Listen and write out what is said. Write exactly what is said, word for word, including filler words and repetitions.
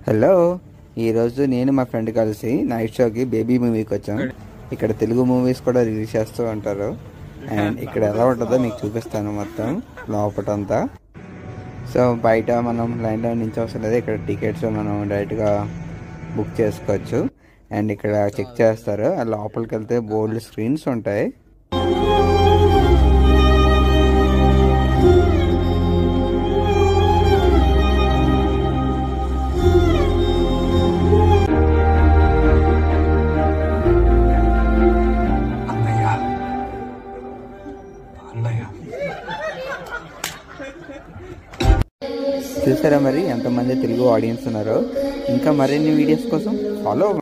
Hello, ఈరోజు నేను మా ఫ్రెండ్ కలిసి నైట్ షోకి బేబీ మూవీకి వచ్చాం. ఇక్కడ తెలుగు మూవీస్ కూడా రిలీజ్ చేస్తూ ఉంటారు. అండ్ ఇక్కడ ఎలా ఉంటుందో మీకు చూపిస్తాను మొత్తం లోపటంతా. సో బయట మనం లైన్లో నిల్చోవసరం లేదు, ఇక్కడ టికెట్స్ మనం డైరెక్ట్గా బుక్ చేసుకోవచ్చు. అండ్ ఇక్కడ చెక్ చేస్తారు. లోపలికి వెళ్తే బోల్డ్ స్క్రీన్స్ ఉంటాయి. చూసారా మరి ఎంతమంది తెలుగు ఆడియన్స్ ఉన్నారో. ఇంకా మరిన్ని వీడియోస్ కోసం ఫాలో అవ్వండి.